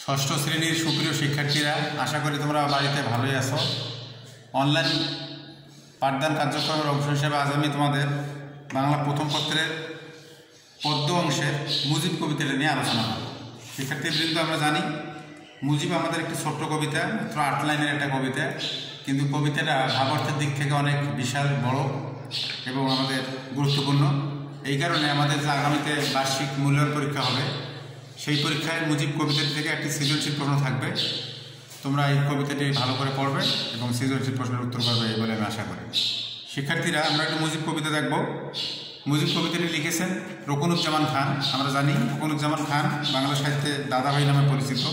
ষষ্ঠ শ্রেণীর সুপ্রিয় শিক্ষার্থীরা, আশা করি তোমরা বাড়িতে ভালোই আছো। অনলাইন পাঠদান কার্যক্রমের অংশ হিসেবে আজ আমি তোমাদের বাংলা প্রথম পত্রের পদ্য অংশের মুজিব কবিতাটা নিয়ে আলোচনা করব। শিক্ষার্থীবৃন্দ, আমরা জানি মুজিব আমাদের একটি ছোট্ট কবিতা, মাত্র 8 লাইনের একটা কবিতা, কিন্তু কবিতাটা ভাবার্থের দিক থেকে অনেক বিশাল বড় এবং আমাদের গুরুত্বপূর্ণ। এই কারণে আমাদের যে আগামীতে বার্ষিক মূল্যায়ন পরীক্ষা হবে, সেই পরীক্ষায় মুজিব কবিতাটি থেকে একটি সৃজনশীল প্রশ্ন থাকবে। তোমরা এই কবিতাটি ভালো করে পড়বে এবং সৃজনশীল প্রশ্নের উত্তর পাবে বলে আমি আশা করি। শিক্ষার্থীরা, আমরা একটু মুজিব কবিতা দেখব। মুজিব কবিতাটি লিখেছেন রকুনুজ্জামান খান। আমরা জানি রকুনুজ্জামান খান বাংলা সাহিত্যে দাদাভাই নামে পরিচিত।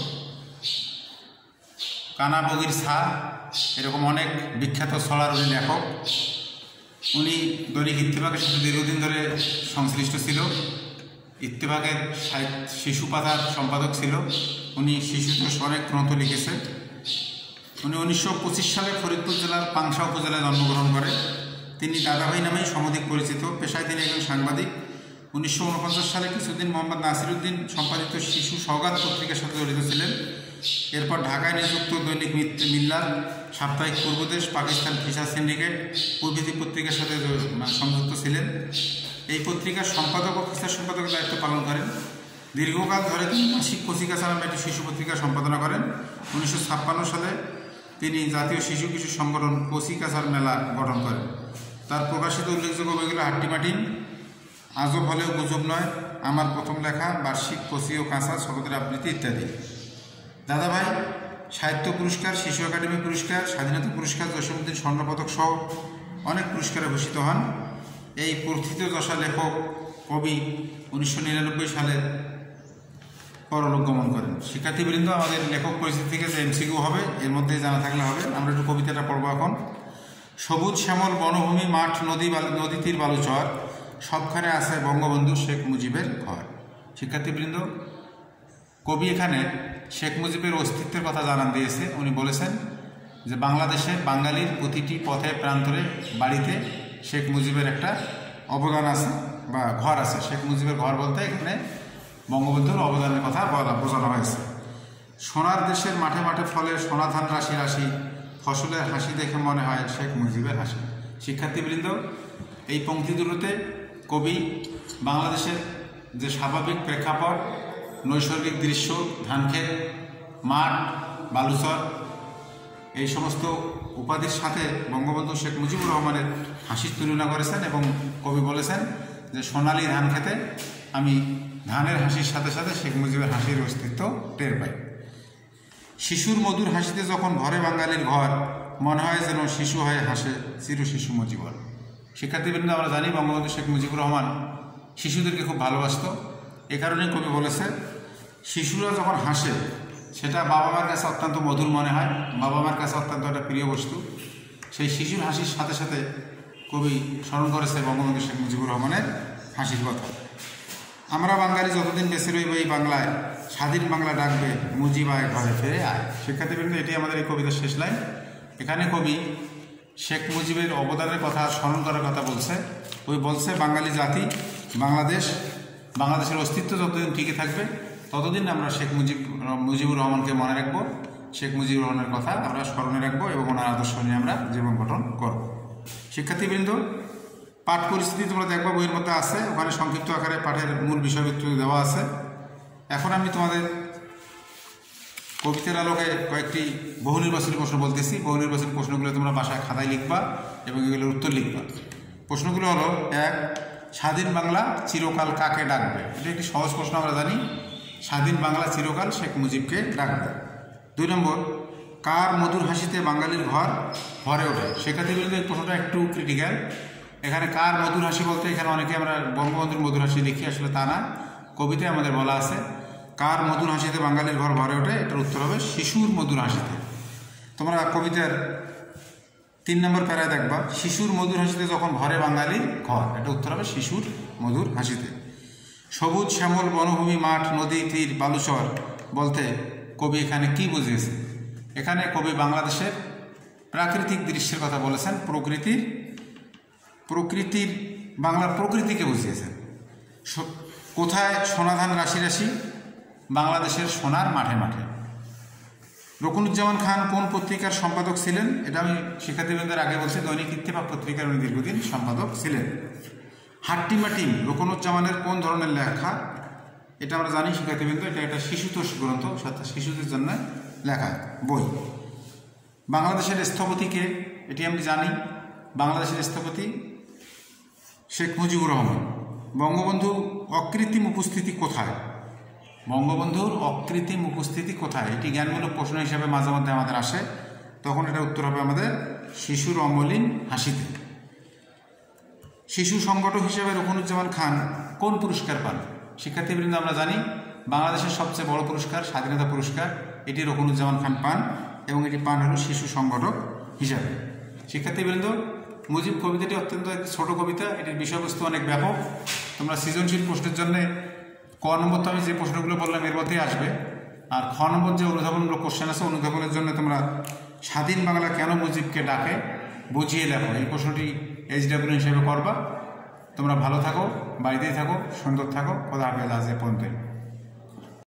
কানা বগির ছা, এরকম অনেক বিখ্যাত ছড়ার উনি লেখক। উনি দৈনিক ইত্তেফাকের সাথে দীর্ঘদিন ধরে সংশ্লিষ্ট ছিল। ইত্তেফাকের শিশু পাতার সম্পাদক ছিল। উনি শিশুতোষ অনেক গ্রন্থ লিখেছে। উনি 1925 সালে ফরিদপুর জেলার পাংশা উপজেলায় জন্মগ্রহণ করে। তিনি দাদাভাই নামেই সমধিক পরিচিত। পেশায় তিনি একজন সাংবাদিক। 1949 সালে কিছুদিন মোহাম্মদ নাসিরউদ্দিন সম্পাদিত শিশু সওগাত পত্রিকার সাথে জড়িত ছিলেন। এরপর ঢাকায় নিযুক্ত দৈনিক মিল্লার, সাপ্তাহিক পূর্বদেশ, পাকিস্তান ফিচার সিন্ডিকেট প্রভৃতি পত্রিকার সাথে সংযুক্ত ছিলেন। এই পত্রিকার সম্পাদক ও ফিচার সম্পাদকের দায়িত্ব পালন করেন। দীর্ঘকাল ধরে তিনি মাসিক কচিকাঁচা নামে একটি শিশু পত্রিকা সম্পাদনা করেন। 1956 সালে তিনি জাতীয় শিশু কিশোর সংগঠন কচিকাঁচার মেলা গঠন করেন। তার প্রকাশিত উল্লেখযোগ্য বইগুলো হাট্টিমাটি, আজব হলেও গুজব নয়, আমার প্রথম লেখা, বার্ষিক কচি ও কাঁচা, শরতের আবৃত্তি ইত্যাদি। দাদাভাই সাহিত্য পুরস্কার, শিশু একাডেমি পুরস্কার, স্বাধীনতা পুরস্কার, জসীমউদ্দিন স্বর্ণপদক সহ অনেক পুরস্কারে ভূষিত হন। এই প্রথিতযশা লেখক কবি 1999 সালে পরলোক গমন করেন। শিক্ষার্থীবৃন্দ, আমাদের লেখক পরিচিতি থেকে যে এমসিকিউ হবে, এর মধ্যে জানা থাকলে হবে। আমরা একটু কবিতাটা পড়ব এখন। সবুজ শ্যামল বনভূমি, মাঠ, নদী তীর বালুচর, সবখানে আছে বঙ্গবন্ধু শেখ মুজিবের ঘর। শিক্ষার্থীবৃন্দ, কবি এখানে শেখ মুজিবের অস্তিত্বের কথা জানান দিয়েছে। উনি বলেছেন যে বাংলাদেশে বাঙালির প্রতিটি পথে প্রান্তরে বাড়িতে শেখ মুজিবের একটা অবদান আছে বা ঘর আছে। শেখ মুজিবের ঘর বলতে এখানে বঙ্গবন্ধুর অবদানের কথা বোঝানো হয়েছে। সোনার দেশের মাঠে মাঠে ফলে সোনা ধান রাশি রাশি, ফসলের হাসি দেখে মনে হয় শেখ মুজিবের হাসি। শিক্ষার্থীবৃন্দ, এই পংক্তি দুটোতে কবি বাংলাদেশের যে স্বাভাবিক প্রেক্ষাপট, নৈসর্গিক দৃশ্য, ধানক্ষেত, মাঠ, বালুচর, এই সমস্ত উপাধির সাথে বঙ্গবন্ধু শেখ মুজিবুর রহমানের হাসির তুলনা করেছেন এবং কবি বলেছেন যে সোনালি ধান খেতে আমি ধানের হাসির সাথে সাথে শেখ মুজিবের হাসির অস্তিত্ব টের পাই। শিশুর মধুর হাসিতে যখন ভরে বাঙালির ঘর, মনে হয় যেন শিশু হয়ে হাসে চির শিশু মুজিবর। শিক্ষার্থীবৃন্দ, আমরা জানি বঙ্গবন্ধু শেখ মুজিবুর রহমান শিশুদেরকে খুব ভালোবাসত। এ কারণেই কবি বলেছে শিশুরা যখন হাসে সেটা বাবা মার কাছে অত্যন্ত মধুর মনে হয়, বাবা মার কাছে অত্যন্ত একটা প্রিয় বস্তু। সেই শিশুর হাসির সাথে সাথে কবি স্মরণ করেছে বঙ্গবন্ধু শেখ মুজিবুর রহমানের হাসির কথা। আমরা বাঙালি যতদিন বেঁচে রইব এই বাংলায়, স্বাধীন বাংলা ডাকবে মুজিব আয় ঘরে ফিরে আয়। শিক্ষার্থীবৃন্দ, এটি আমাদের এই কবিতার শেষ লাইন। এখানে কবি শেখ মুজিবের অবদানের কথা স্মরণ করার কথা বলছে। ওই বলছে বাঙালি জাতি, বাংলাদেশের অস্তিত্ব যতদিন টিকে থাকবে ততদিন আমরা শেখ মুজিবুর রহমানকে মনে রাখবো, শেখ মুজিবুর রহমানের কথা আমরা স্মরণে রাখবো এবং ওনার আদর্শ নিয়ে আমরা জীবন গঠন করব। শিক্ষার্থীবৃন্দ, পাঠ পরিস্থিতি তোমরা দেখবা বইয়ের মধ্যে আছে, ওখানে সংক্ষিপ্ত আকারে পাঠের মূল বিষয়বস্তু দেওয়া আছে। এখন আমি তোমাদের কবিতার আলোকে কয়েকটি বহু নির্বাচনী প্রশ্ন বলতেছি। বহু নির্বাচনী প্রশ্নগুলো তোমরা বাসায় খাতায় লিখবা এবং এগুলোর উত্তর লিখবা। প্রশ্নগুলো হলো: 1, স্বাধীন বাংলা চিরকাল কাকে ডাকবে? এটা একটি সহজ প্রশ্ন, আমরা জানি স্বাধীন বাংলা চিরকাল শেখ মুজিবকে ডাকবে। 2 নম্বর, কার মধুর হাসিতে বাঙালির ঘর ভরে ওঠে? শিক্ষার্থীবৃন্দ, এই প্রশ্নটা একটু ক্রিটিক্যাল। এখানে কার মধুর হাসি বলতে এখানে অনেকে আমরা বঙ্গবন্ধুর মধুর হাসি লিখি, আসলে তা না। কবিতায় আমাদের বলা আছে কার মধুর হাসিতে বাঙালির ঘর ভরে ওঠে, এটার উত্তর হবে শিশুর মধুর হাসিতে। তোমরা কবিতার 3 নম্বর প্যারায় দেখবা শিশুর মধুর হাসিতে যখন ভরে বাঙালির ঘর, এটা উত্তর হবে শিশুর মধুর হাসিতে। সবুজ শ্যামল বনভূমি, মাঠ, নদী তীর বালুচর বলতে কবি এখানে কি বুঝিয়েছে? এখানে কবি বাংলাদেশের প্রাকৃতিক দৃশ্যের কথা বলেছেন, প্রকৃতির বাংলার প্রকৃতিকে বুঝিয়েছেন। কোথায় সোনাধান রাশি রাশি? বাংলাদেশের সোনার মাঠে মাঠে। রকুনুজ্জামান খান কোন পত্রিকার সম্পাদক ছিলেন? এটা আমি শিক্ষার্থীবৃন্দের আগে বলছি, দৈনিক ইত্তেফাক পত্রিকার উনি দীর্ঘদিন সম্পাদক ছিলেন। হাট্টিমাটিম রকুনুজ্জামানের কোন ধরনের লেখা? এটা আমরা জানি শিক্ষার্থীবৃন্দ, এটা একটা শিশুতোষ গ্রন্থ, অর্থাৎ শিশুদের জন্য লেখা বই। বাংলাদেশের স্থপতিকে, এটি আমি জানি, বাংলাদেশের স্থপতি শেখ মুজিবুর রহমান। বঙ্গবন্ধু অকৃত্রিম উপস্থিতি কোথায়? বঙ্গবন্ধুর অকৃত্রিম উপস্থিতি কোথায়? এটি জ্ঞানমূলক প্রশ্ন হিসাবে মাঝে মধ্যে আমাদের আসে, তখন এটা উত্তর হবে আমাদের শিশুর অমলিন হাসিতে। শিশু সংগঠক হিসেবে রকুনুজ্জামান খান কোন পুরস্কার পান? শিক্ষার্থীবৃন্দ আমরা জানি বাংলাদেশের সবচেয়ে বড় পুরস্কার স্বাধীনতা পুরস্কার, এটি রকুনুজ্জামান খান পান এবং এটি পান হল শিশু সংগঠক হিসাবে। শিক্ষার্থীবৃন্দ, মুজিব কবিতাটি অত্যন্ত একটি ছোট কবিতা, এটির বিষয়বস্তু অনেক ব্যাপক। তোমরা সৃজনশীল প্রশ্নের জন্য ক নম্বর তো আমি যে প্রশ্নগুলো বললাম এর মধ্যেই আসবে, আর খ নম্বর যে অনুধাবনমূলক কোশ্চেন আছে, অনুধাবনের জন্য তোমরা স্বাধীন বাংলা কেন মুজিবকে ডাকে বুঝিয়ে লেখো, এই প্রশ্নটি HW হিসেবে করবা। তোমরা ভালো থাকো, বাড়িতেই থাকো, সুন্দর থাকো, খোদা হাফেজ, আজ এ পর্যন্তই।